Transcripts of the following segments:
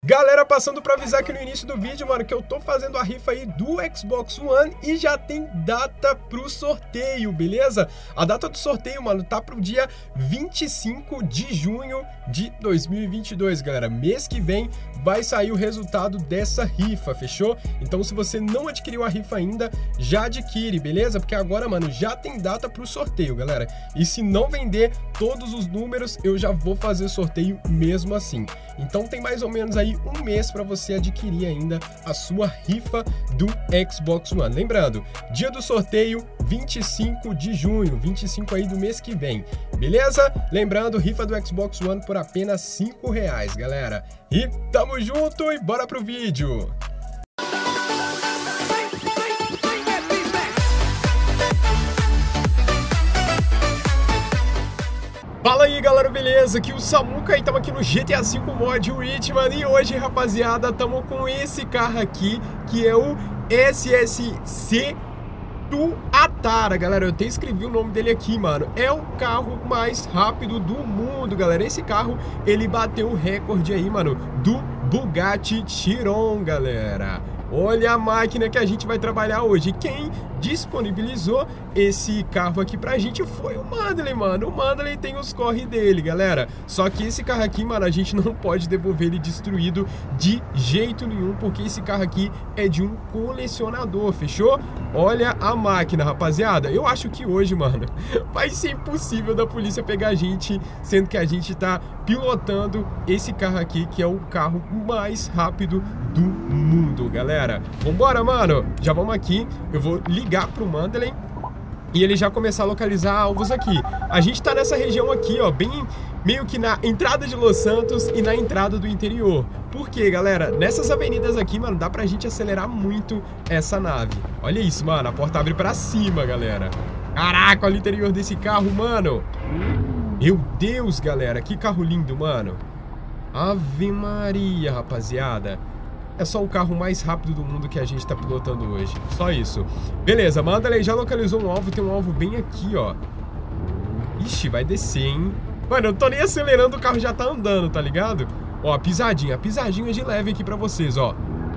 Galera, passando pra avisar aqui no início do vídeo, mano, que eu tô fazendo a rifa aí do Xbox One e já tem data pro sorteio, beleza? A data do sorteio, mano, tá pro dia 25 de junho de 2022, galera. Mês que vem vai sair o resultado dessa rifa, fechou? Então, se você não adquiriu a rifa ainda, já adquire, beleza? Porque agora, mano, já tem data pro sorteio, galera. E se não vender todos os números, eu já vou fazer sorteio mesmo assim. Então, tem mais ou menos aí um mês para você adquirir ainda a sua rifa do Xbox One. Lembrando, dia do sorteio 25 de junho, 25 aí do mês que vem, beleza? Lembrando, rifa do Xbox One por apenas R$5, galera. E tamo junto e bora pro vídeo! Fala aí, galera, beleza? Aqui o Samuca e estamos aqui no GTA V Mod Richmond e hoje, rapaziada, estamos com esse carro aqui, que é o SSC Tuatara, galera. Eu até escrevi o nome dele aqui, mano. É o carro mais rápido do mundo, galera. Esse carro, ele bateu o recorde aí, mano, do Bugatti Chiron, galera. Olha a máquina que a gente vai trabalhar hoje. Quem disponibilizou esse carro aqui pra gente foi o Mandley, mano. O Mandley tem os corre dele, galera. Só que esse carro aqui, mano, a gente não pode devolver ele destruído de jeito nenhum, porque esse carro aqui é de um colecionador, fechou? Olha a máquina, rapaziada. Eu acho que hoje, mano, vai ser impossível da polícia pegar a gente, sendo que a gente tá pilotando esse carro aqui, que é o carro mais rápido do mundo, galera. Vambora, mano. Já vamos aqui. Eu vou ligar pro Mandley e ele já começar a localizar alvos aqui. A gente tá nessa região aqui, ó, bem meio que na entrada de Los Santos e na entrada do interior. Por quê, galera? Nessas avenidas aqui, mano, dá pra gente acelerar muito essa nave. Olha isso, mano. A porta abre pra cima, galera. Caraca, olha o interior desse carro, mano. Meu Deus, galera. Que carro lindo, mano. Ave Maria, rapaziada. É só o carro mais rápido do mundo que a gente tá pilotando hoje. Só isso. Beleza, Mandley já localizou um alvo. Tem um alvo bem aqui, ó. Ixi, vai descer, hein? Mano, eu tô nem acelerando, o carro já tá andando, tá ligado? Ó, a pisadinha de leve aqui pra vocês, ó.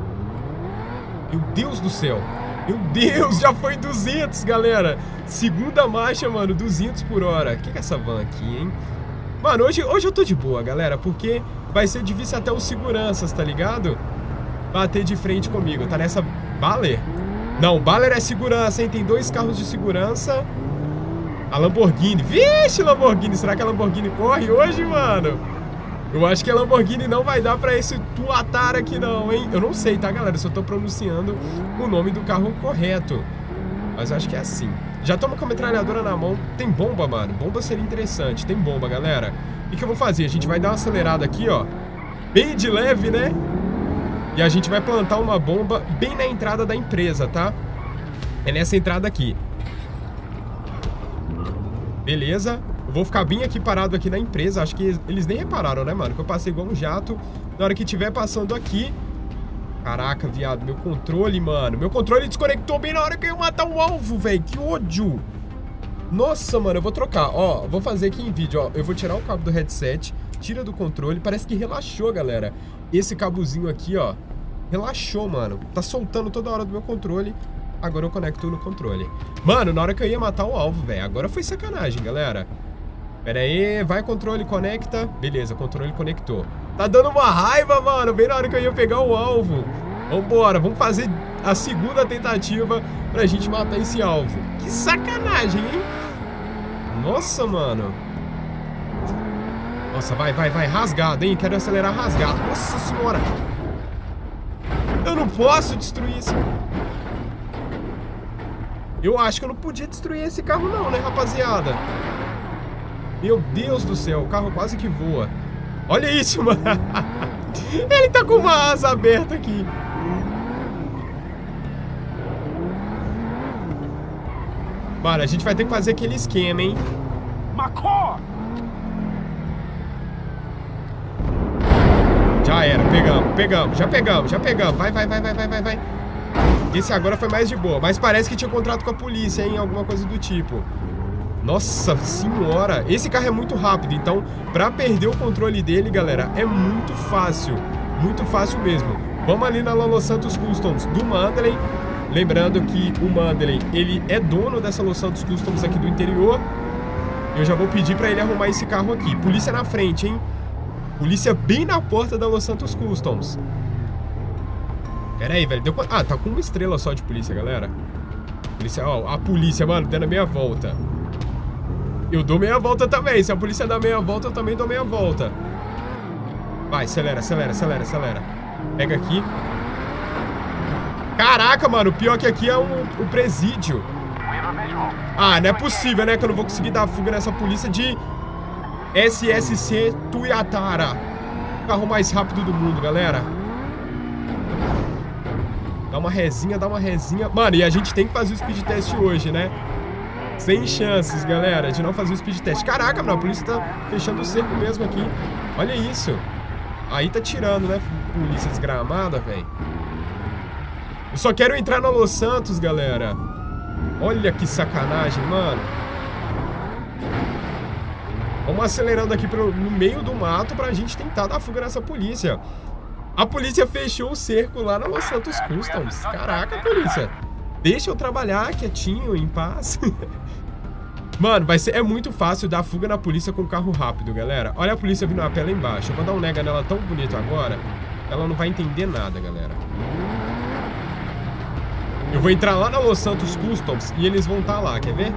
Meu Deus do céu. Meu Deus, já foi 200, galera. Segunda marcha, mano, 200 por hora. O que é essa van aqui, hein? Mano, hoje eu tô de boa, galera, porque vai ser difícil até os seguranças, tá ligado? Bater de frente comigo, tá nessa Baller? Não, Baller é segurança, hein? Tem dois carros de segurança. A Lamborghini, vixe, Lamborghini, será que a Lamborghini corre hoje, mano? Eu acho que a Lamborghini não vai dar pra esse Tuatara aqui não, hein? Eu não sei, tá, galera? Só tô pronunciando o nome do carro correto. Mas eu acho que é assim. Já toma com a metralhadora na mão. Tem bomba, mano, bomba seria interessante. Tem bomba, galera. O que eu vou fazer? A gente vai dar uma acelerada aqui, ó, bem de leve, né? E a gente vai plantar uma bomba bem na entrada da empresa, tá? É nessa entrada aqui. Beleza. Eu vou ficar bem aqui parado aqui na empresa. Acho que eles nem repararam, né, mano? Que eu passei igual um jato. Na hora que estiver passando aqui... Caraca, viado. Meu controle, mano. Meu controle desconectou bem na hora que eu ia matar o alvo, velho. Que ódio. Nossa, mano. Eu vou trocar. Ó, vou fazer aqui em vídeo, ó. Eu vou tirar o cabo do headset. Tira do controle. Parece que relaxou, galera. Esse cabozinho aqui, ó, relaxou, mano. Tá soltando toda hora do meu controle. Agora eu conecto no controle. Mano, na hora que eu ia matar o alvo, velho. Agora foi sacanagem, galera. Pera aí, vai controle, conecta. Beleza, controle conectou. Tá dando uma raiva, mano. Bem na hora que eu ia pegar o alvo. Vambora, vamos fazer a segunda tentativa pra gente matar esse alvo. Que sacanagem, hein? Nossa, mano. Nossa, vai, rasgado, hein? Quero acelerar rasgado. Nossa senhora. Eu não posso destruir esse... Eu acho que eu não podia destruir esse carro não, né, rapaziada? Meu Deus do céu, o carro quase que voa. Olha isso, mano. Ele tá com uma asa aberta aqui. Mano, a gente vai ter que fazer aquele esquema, hein? Macor! Já era, pegamos, já pegamos. Vai. Esse agora foi mais de boa, mas parece que tinha contrato com a polícia, hein? Alguma coisa do tipo. Nossa senhora, esse carro é muito rápido, então pra perder o controle dele, galera, é muito fácil. muito fácil mesmo. Vamos ali na Los Santos Customs do Mandalay. Lembrando que o Mandalay, ele é dono dessa Los Santos Customs aqui do interior. Eu já vou pedir pra ele arrumar esse carro aqui. Polícia na frente, hein? Polícia bem na porta da Los Santos Customs. Pera aí, velho. Ah, tá com uma estrela só de polícia, galera. Polícia, ó, a polícia, mano, dando a meia volta. Eu dou meia volta também. Se a polícia dá meia volta, eu também dou meia volta. Vai, acelera, acelera, acelera, acelera. Pega aqui. Caraca, mano, o pior que aqui é o presídio. Ah, não é possível, né, que eu não vou conseguir dar fuga nessa polícia de SSC Tuiatara. O carro mais rápido do mundo, galera. Dá uma resinha, dá uma resinha. Mano, e a gente tem que fazer o speed test hoje, né? Sem chances, galera, de não fazer o speed test. Caraca, mano, a polícia tá fechando o cerco mesmo aqui. Olha isso. Aí tá tirando, né? Polícia desgramada, velho. Eu só quero entrar na Los Santos, galera. Olha que sacanagem, mano. Vamos acelerando aqui no meio do mato pra gente tentar dar fuga nessa polícia. A polícia fechou o cerco lá na Los Santos Customs. Caraca, polícia. Deixa eu trabalhar quietinho, em paz. Mano, é muito fácil dar fuga na polícia com carro rápido, galera. Olha a polícia vindo a pé lá embaixo. Eu vou dar um nega nela tão bonito agora. Ela não vai entender nada, galera. Eu vou entrar lá na Los Santos Customs e eles vão estar lá, quer ver?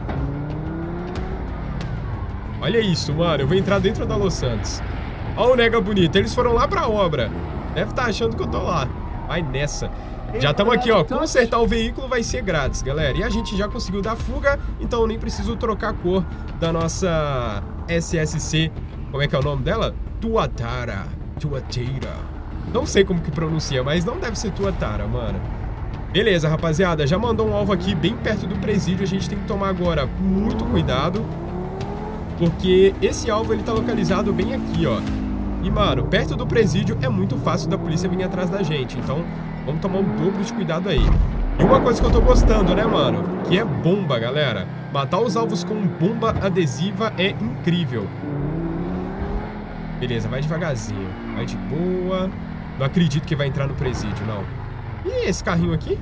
Olha isso, mano. Eu vou entrar dentro da Los Santos. Olha o nega bonito. Eles foram lá pra obra. Deve estar achando que eu tô lá. Vai nessa. Já estamos aqui, ó. Consertar o veículo vai ser grátis, galera. E a gente já conseguiu dar fuga, então eu nem preciso trocar a cor da nossa SSC. Como é que é o nome dela? Tuatara. Tuatara. Não sei como que pronuncia, mas não deve ser Tuatara, mano. Beleza, rapaziada. Já mandou um alvo aqui bem perto do presídio. A gente tem que tomar agora muito cuidado, porque esse alvo, ele tá localizado bem aqui, ó. E, mano, perto do presídio é muito fácil da polícia vir atrás da gente. Então, vamos tomar um dobro de cuidado aí. E uma coisa que eu tô gostando, né, mano? Que é bomba, galera. Matar os alvos com bomba adesiva é incrível. Beleza, vai devagarzinho. Vai de boa. Não acredito que vai entrar no presídio, não. E esse carrinho aqui?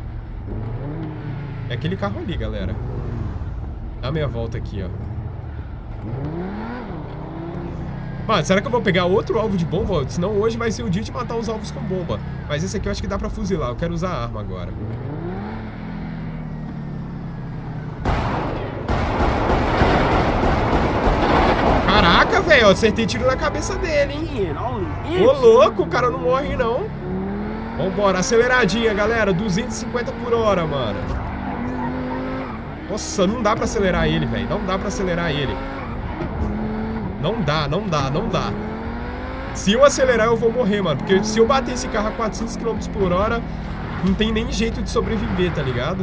É aquele carro ali, galera. Dá meia volta aqui, ó. Mano, será que eu vou pegar outro alvo de bomba? Senão hoje vai ser o dia de matar os alvos com bomba. Mas esse aqui eu acho que dá pra fuzilar. Eu quero usar a arma agora. Caraca, velho. Eu acertei tiro na cabeça dele, hein? Ô, louco. O cara não morre, não. Vambora. Aceleradinha, galera. 250 por hora, mano. Nossa, não dá pra acelerar ele, velho. Não dá pra acelerar ele. Não dá, não dá, não dá. Se eu acelerar, eu vou morrer, mano. Porque se eu bater esse carro a 400 km por hora, não tem nem jeito de sobreviver, tá ligado?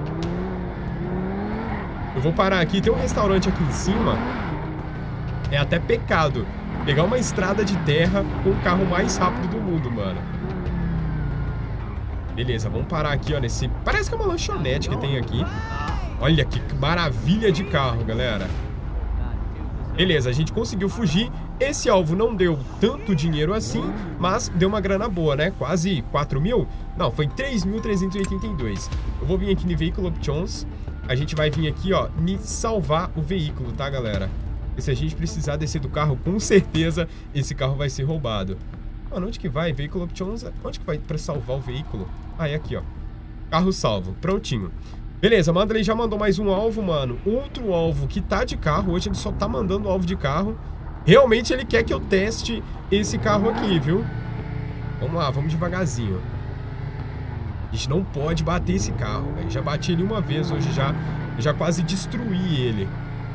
Eu vou parar aqui. Tem um restaurante aqui em cima. É até pecado pegar uma estrada de terra com o carro mais rápido do mundo, mano. Beleza, vamos parar aqui, ó, nesse... Parece que é uma lanchonete que tem aqui. Olha que maravilha de carro, galera. Beleza, a gente conseguiu fugir. Esse alvo não deu tanto dinheiro assim, mas deu uma grana boa, né? Quase 4 mil? Não, foi 3.382. Eu vou vir aqui no Vehicle Options. A gente vai vir aqui, ó, e salvar o veículo, tá, galera? E se a gente precisar descer do carro, com certeza esse carro vai ser roubado. Mano, onde que vai? Vehicle Options, onde que vai pra salvar o veículo? Ah, é aqui, ó. Carro salvo, prontinho. Beleza, Mandalay já mandou mais um alvo, mano. Outro alvo que tá de carro. Hoje ele só tá mandando alvo de carro. Realmente ele quer que eu teste esse carro aqui, viu? Vamos lá, vamos devagarzinho. A gente não pode bater esse carro, velho. Já bati ele uma vez hoje, já quase destruí ele.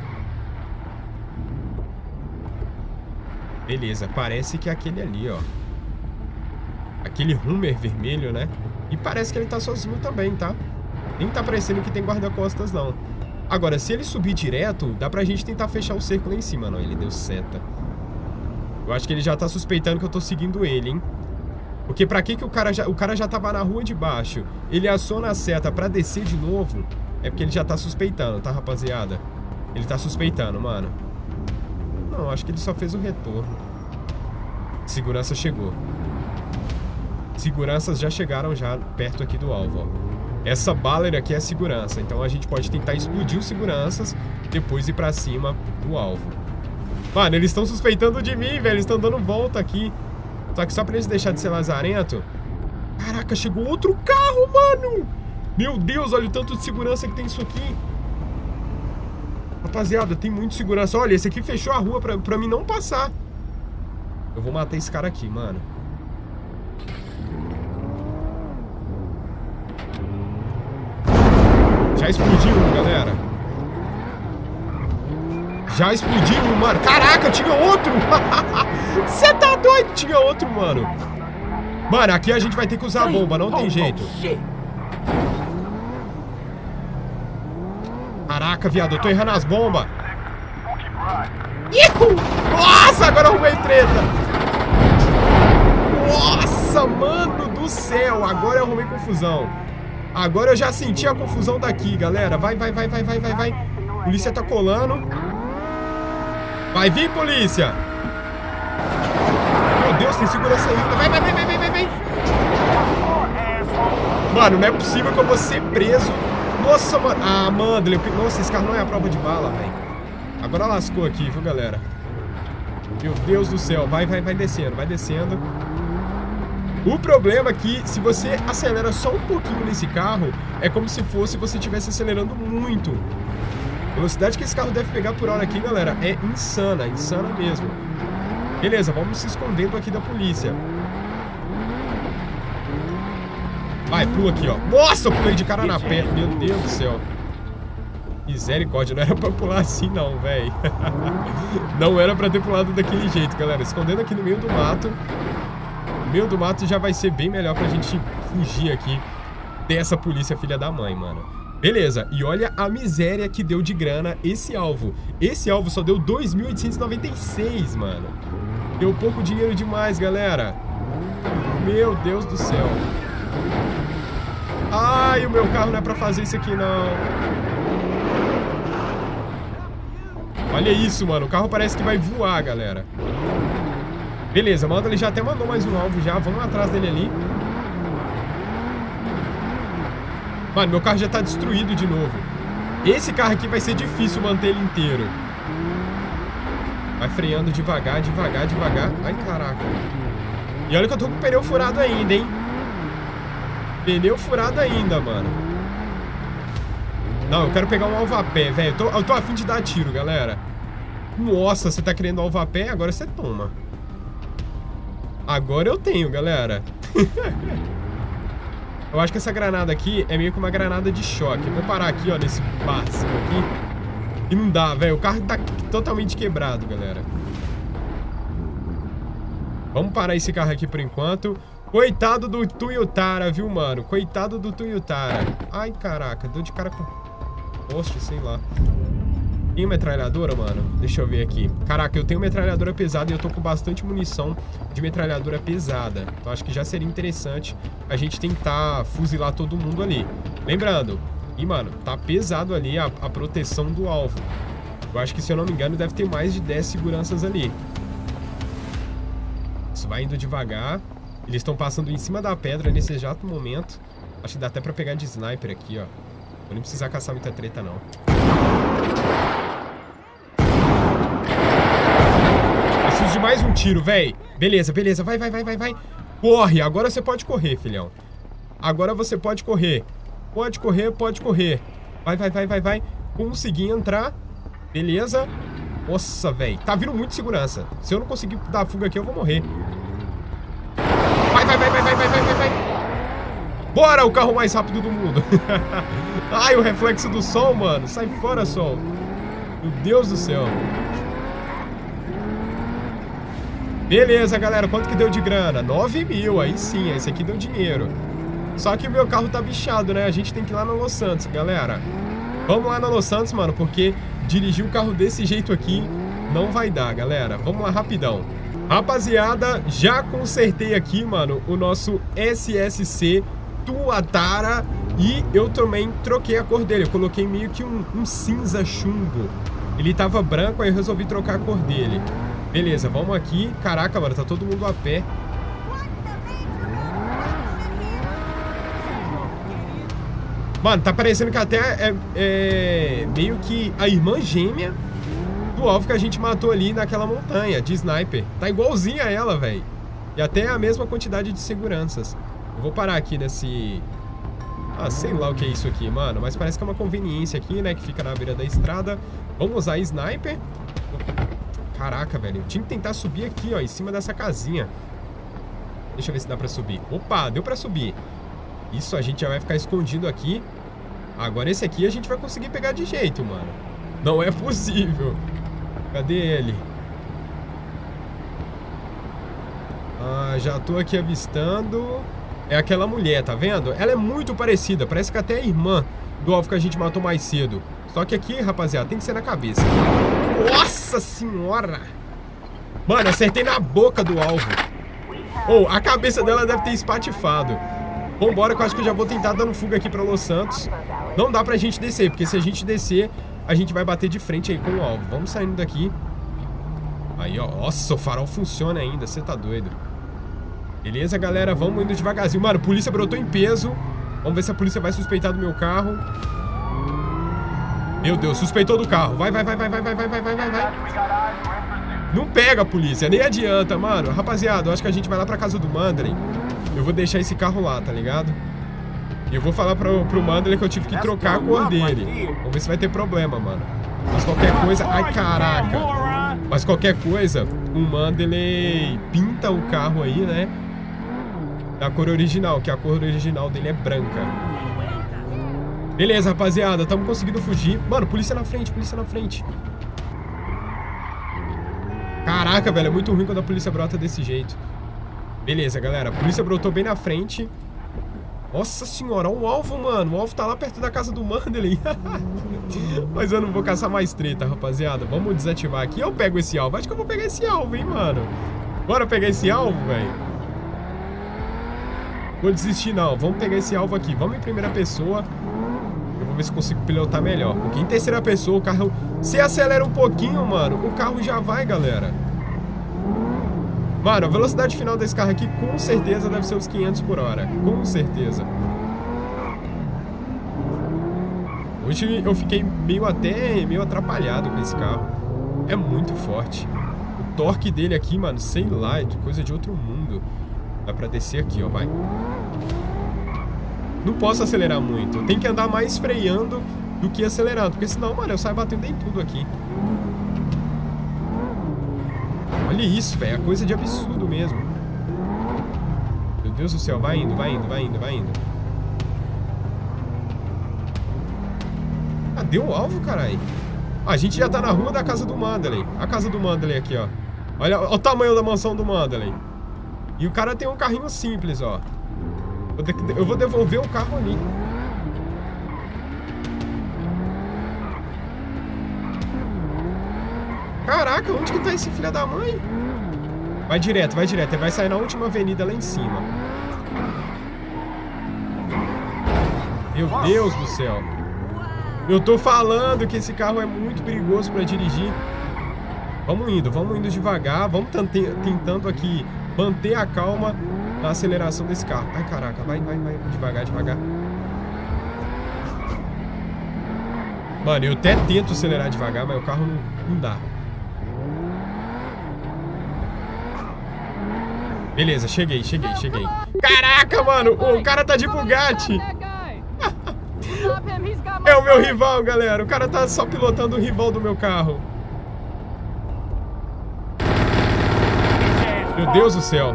Beleza, parece que é aquele ali, ó. Aquele Hummer vermelho, né? E parece que ele tá sozinho também, tá? Nem tá parecendo que tem guarda-costas, não. Agora, se ele subir direto, dá pra gente tentar fechar o cerco lá em cima. Não, ele deu seta. Eu acho que ele já tá suspeitando que eu tô seguindo ele, hein? Porque pra que o cara já tava na rua de baixo? Ele aciona a seta pra descer de novo. É porque ele já tá suspeitando, tá, rapaziada? Ele tá suspeitando, mano. Não, acho que ele só fez o retorno. Segurança chegou. Seguranças já chegaram já perto aqui do alvo, ó. Essa bala aqui é a segurança. Então a gente pode tentar explodir os seguranças, depois ir pra cima do alvo. Mano, eles estão suspeitando de mim, velho. Eles estão dando volta aqui. Só que só pra eles deixarem de ser lazarento. Caraca, chegou outro carro, mano. Meu Deus, olha o tanto de segurança que tem isso aqui. Rapaziada, tem muito segurança. Olha, esse aqui fechou a rua pra mim não passar. Eu vou matar esse cara aqui, mano. Já explodiu um, galera. Já explodiu um, mano. Caraca, tinha outro. Você tá doido? Tinha outro, mano. Mano, aqui a gente vai ter que usar a bomba. Não tem jeito. Caraca, viado. Eu tô errando as bombas. Nossa, agora eu arrumei treta. Nossa, mano do céu. Agora eu arrumei confusão. Agora eu já senti a confusão daqui, galera. Vai. Polícia tá colando. Vai vir, polícia. Meu Deus, tem segurança ainda. Vai. Mano, não é possível que eu vou ser preso. Nossa, mano. Ah, Mandley. Nossa, esse carro não é a prova de bala, velho. Agora lascou aqui, viu, galera? Meu Deus do céu. Vai descendo, vai descendo. O problema é que se você acelera só um pouquinho nesse carro, é como se fosse você estivesse acelerando muito. A velocidade que esse carro deve pegar por hora aqui, galera, é insana mesmo. Beleza, vamos se escondendo aqui da polícia. Vai, pula aqui, ó. Nossa, eu pulei de cara na perna. Meu Deus do céu. Misericórdia, não era pra pular assim não, velho. Não era pra ter pulado daquele jeito, galera. Escondendo aqui no meio do mato. O meio do mato já vai ser bem melhor pra gente fugir aqui dessa polícia filha da mãe, mano. Beleza, e olha a miséria que deu de grana esse alvo. Esse alvo só deu 2.896, mano. Deu pouco dinheiro demais, galera. Meu Deus do céu. Ai, o meu carro não é pra fazer isso aqui, não. Olha isso, mano. O carro parece que vai voar, galera. Beleza, manda, ele já até mandou mais um alvo já. Vamos atrás dele ali. Mano, meu carro já tá destruído de novo. Esse carro aqui vai ser difícil manter ele inteiro. Vai freando devagar. Ai, caraca. E olha que eu tô com o pneu furado ainda, hein? Pneu furado ainda, mano. Não, eu quero pegar um alvo a pé, velho. Eu tô a fim de dar tiro, galera. Nossa, você tá querendo alvo a pé? Agora você toma. Agora eu tenho, galera. Eu acho que essa granada aqui é meio que uma granada de choque. Eu vou parar aqui, ó, nesse barzinho aqui. E não dá, velho. O carro tá totalmente quebrado, galera. Vamos parar esse carro aqui por enquanto. Coitado do Toyotara, viu, mano? Coitado do Toyotara. Ai, caraca. Deu de cara com poste, sei lá. Tem metralhadora, mano? Deixa eu ver aqui. Caraca, eu tenho metralhadora pesada e eu tô com bastante munição de metralhadora pesada. Então acho que já seria interessante a gente tentar fuzilar todo mundo ali. Lembrando, e mano, tá pesado ali a proteção do alvo. Eu acho que, se eu não me engano, deve ter mais de 10 seguranças ali. Isso vai indo devagar. Eles estão passando em cima da pedra nesse exato momento. Acho que dá até pra pegar de sniper aqui, ó. Vou nem precisar caçar muita treta, não. Preciso de mais um tiro, véi. Beleza. Vai. Corre. Agora você pode correr, filhão. Agora você pode correr. Pode correr. Vai. Consegui entrar. Beleza. Nossa, véi. Tá vindo muito segurança. Se eu não conseguir dar fuga aqui, eu vou morrer. Vai. Bora, o carro mais rápido do mundo. Ai, o reflexo do sol, mano. Sai fora, sol. Meu Deus do céu. Beleza, galera. Quanto que deu de grana? 9 mil. Aí sim, esse aqui deu dinheiro. Só que o meu carro tá bichado, né? A gente tem que ir lá na Los Santos, galera. Vamos lá na Los Santos, mano, porque dirigir um carro desse jeito aqui não vai dar, galera. Vamos lá rapidão. Rapaziada, já consertei aqui, mano, o nosso SSC Toyotara. E eu também troquei a cor dele. Eu coloquei meio que um cinza chumbo. Ele tava branco, aí eu resolvi trocar a cor dele. Beleza, vamos aqui. Caraca, mano, tá todo mundo a pé. Mano, tá parecendo que até é meio que a irmã gêmea do alvo que a gente matou ali naquela montanha de sniper. Tá igualzinha a ela, velho. E até a mesma quantidade de seguranças. Eu vou parar aqui nesse... Ah, sei lá o que é isso aqui, mano. Mas parece que é uma conveniência aqui, né? Que fica na beira da estrada. Vamos usar sniper. Caraca, velho. Eu tinha que tentar subir aqui, ó. Em cima dessa casinha. Deixa eu ver se dá pra subir. Opa, deu pra subir. Isso, a gente já vai ficar escondido aqui. Agora esse aqui a gente vai conseguir pegar de jeito, mano. Não é possível. Cadê ele? Ah, já tô aqui avistando. É aquela mulher, tá vendo? Ela é muito parecida. Parece que até é a irmã do alvo que a gente matou mais cedo. Só que aqui, rapaziada, tem que ser na cabeça. Nossa senhora! Mano, acertei na boca do alvo. Oh, a cabeça dela deve ter espatifado. Vambora, que eu acho que eu já vou tentar dando fuga aqui pra Los Santos. Não dá pra gente descer, porque se a gente descer, a gente vai bater de frente aí com o alvo. Vamos saindo daqui. Aí, ó. Nossa, o farol funciona ainda. Você tá doido. Beleza, galera. Vamos indo devagarzinho. Mano, a polícia brotou em peso. Vamos ver se a polícia vai suspeitar do meu carro. Meu Deus, suspeitou do carro. Vai. Não pega a polícia, nem adianta, mano. Rapaziada, eu acho que a gente vai lá pra casa do Mandley. Eu vou deixar esse carro lá, tá ligado? E eu vou falar pro Mandley que eu tive que trocar a cor dele. Vamos ver se vai ter problema, mano. Mas qualquer coisa... Ai, caraca. Mas qualquer coisa, o Mandley pinta o carro aí, né? Da cor original, que a cor original dele é branca. Beleza, rapaziada. Tamo conseguindo fugir. Mano, polícia na frente, polícia na frente. Caraca, velho. É muito ruim quando a polícia brota desse jeito. Beleza, galera. A polícia brotou bem na frente. Nossa senhora, olha o alvo, mano. O alvo tá lá perto da casa do Mandley. Mas eu não vou caçar mais treta, rapaziada. Vamos desativar aqui. Eu pego esse alvo. Acho que eu vou pegar esse alvo, hein, mano. Bora pegar esse alvo, velho. Vou desistir, não. Vamos pegar esse alvo aqui. Vamos em primeira pessoa. Eu vou ver se consigo pilotar melhor. Porque em terceira pessoa, o carro... Se acelera um pouquinho, mano, o carro já vai, galera. Mano, a velocidade final desse carro aqui com certeza deve ser uns 500 por hora. Com certeza. Hoje eu fiquei meio atrapalhado com esse carro. É muito forte. O torque dele aqui, mano, sei lá, é coisa de outro mundo. Dá pra descer aqui, ó, vai. Não posso acelerar muito. Tem que andar mais freando do que acelerando. Porque senão, mano, eu saio batendo em tudo aqui. Olha isso, velho. É coisa de absurdo mesmo. Meu Deus do céu. Vai indo. Cadê o alvo, caralho? A gente já tá na rua da casa do Mandley. A casa do Mandley aqui, ó. Olha o tamanho da mansão do Mandley. E o cara tem um carrinho simples, ó. Eu vou devolver o carro ali. Caraca, onde que tá esse filho da mãe? Vai direto. Ele vai sair na última avenida lá em cima. Meu Deus do céu. Eu tô falando que esse carro é muito perigoso pra dirigir. Vamos indo devagar. Vamos tentando aqui manter a calma na aceleração desse carro. Ai, caraca, vai. Devagar. Mano, eu até tento acelerar devagar, mas o carro não dá. Beleza, cheguei. Caraca, mano, o cara tá de Bugatti. É o meu rival, galera. O cara tá só pilotando o rival do meu carro. Meu Deus do céu.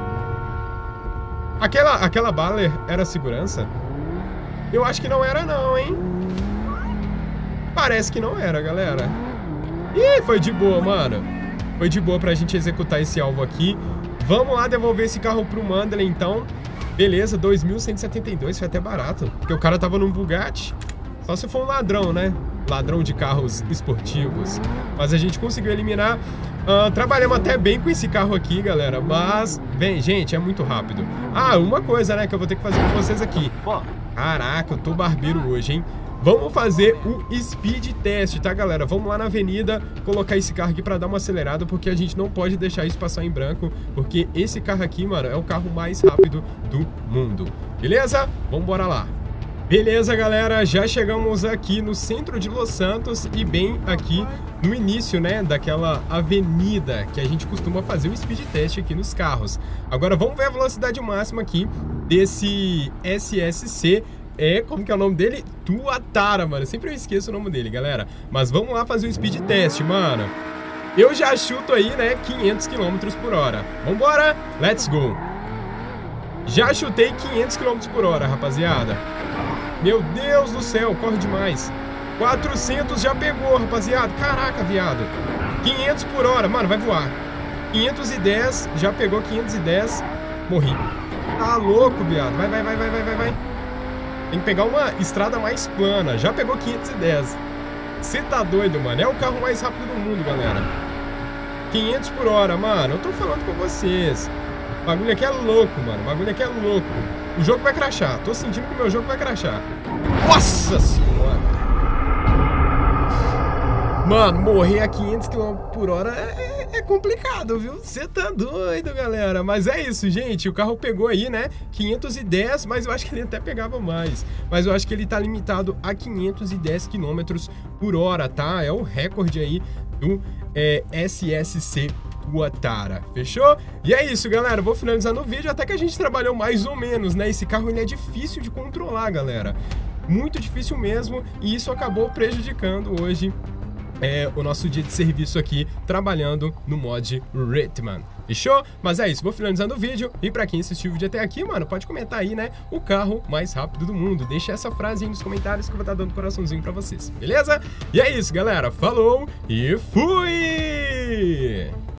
Aquela bala era segurança? Eu acho que não era não, hein? Parece que não era, galera. Ih, foi de boa, mano. Foi de boa pra gente executar esse alvo aqui. Vamos lá devolver esse carro pro Mandley, então. Beleza, 2.172, foi até barato. Porque o cara tava num Bugatti. Só se for um ladrão, né? Ladrão de carros esportivos. Mas a gente conseguiu eliminar. Trabalhamos até bem com esse carro aqui, galera. Mas, bem, gente, é muito rápido. Ah, uma coisa, né, que eu vou ter que fazer com vocês aqui. Caraca, eu tô barbeiro hoje, hein? vamos fazer o speed test, tá, galera? Vamos lá na avenida, colocar esse carro aqui pra dar uma acelerada, porque a gente não pode deixar isso passar em branco, porque esse carro aqui, mano, é o carro mais rápido do mundo. Beleza? Vamos embora lá. Beleza, galera, já chegamos aqui no centro de Los Santos e bem aqui no início, né, daquela avenida que a gente costuma fazer o speed test aqui nos carros. Agora vamos ver a velocidade máxima aqui desse SSC. Como que é o nome dele? Tuatara, mano. Sempre eu esqueço o nome dele, galera. Mas vamos lá fazer o speed test, mano. Eu já chuto aí, né, 500 km por hora. Vambora? Let's go. Já chutei 500 km por hora, rapaziada. Meu Deus do céu, corre demais. 400 já pegou, rapaziada. Caraca, viado. 500 por hora, mano, vai voar. 510, já pegou 510. Morri. Tá louco, viado. Vai. Tem que pegar uma estrada mais plana. Já pegou 510. Você tá doido, mano. É o carro mais rápido do mundo, galera. 500 por hora, mano. Eu tô falando com vocês. O bagulho aqui é louco, mano. O bagulho aqui é louco. O jogo vai crashar. Tô sentindo que o meu jogo vai crashar. Nossa senhora. Mano, morrer a 500 km por hora é complicado, viu? Você tá doido, galera. Mas é isso, gente. O carro pegou aí, né? 510, mas eu acho que ele até pegava mais. Mas eu acho que ele tá limitado a 510 km por hora, tá? É o recorde aí do SSC Tuatara, fechou? E é isso, galera, vou finalizando o vídeo, até que a gente trabalhou mais ou menos, né? Esse carro, ele é difícil de controlar, galera, muito difícil mesmo, e isso acabou prejudicando hoje o nosso dia de serviço aqui, trabalhando no mod Ritman, fechou? Mas é isso, vou finalizando o vídeo, e pra quem assistiu o vídeo até aqui, mano, pode comentar aí, né, o carro mais rápido do mundo. Deixa essa frase aí nos comentários que eu vou estar dando coraçãozinho pra vocês, beleza? E é isso, galera, falou e fui!